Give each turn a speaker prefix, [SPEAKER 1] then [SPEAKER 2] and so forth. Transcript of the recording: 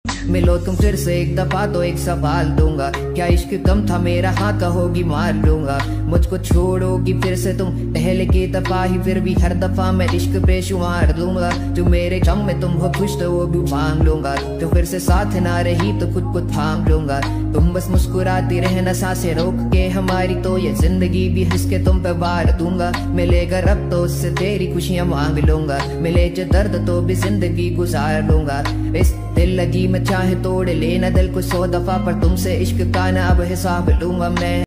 [SPEAKER 1] मिलो तुम फिर से एक दफा तो एक सवाल दूंगा, क्या इश्क कम था मेरा, हाँ कहोगी मार लूंगा। मुझको छोड़ोगी फिर से तुम पहले की दफा ही, फिर भी हर दफा मैं इश्क बेशुमार दूंगा। जो मेरे गम में तुम हो खुश तो वो भी मांग लूंगा, तो फिर से साथ ना रही तो खुद को थाम लूंगा। तुम बस मुस्कुराती रहना सांसें रोक के हमारी, तो ये जिंदगी भी हंस के तुम पे वार दूंगा। मिलेगा रब तो उससे तेरी खुशियां मांग लूंगा, मिले जो दर्द तो भी जिंदगी गुजार लूंगा। इस दिल लगी मैं चाहे तोड़ लेना दिल को 100 दफा, पर तुमसे इश्क का ना अब हिसाब लूंगा मैं।